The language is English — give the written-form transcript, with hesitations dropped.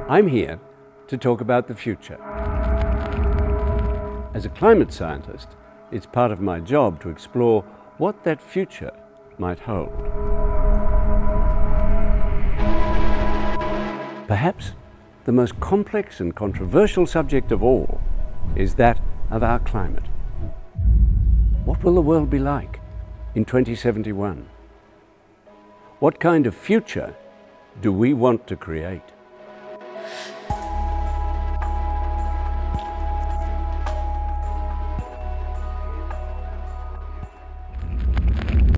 I'm here to talk about the future. As a climate scientist, it's part of my job to explore what that future might hold. Perhaps the most complex and controversial subject of all is that of our climate. What will the world be like in 2071? What kind of future do we want to create?